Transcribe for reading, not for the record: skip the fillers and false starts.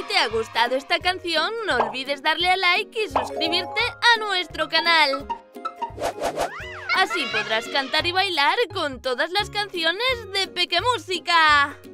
te ha gustado esta canción, no olvides darle a like y suscribirte a nuestro canal. Así podrás cantar y bailar con todas las canciones de Peque Música.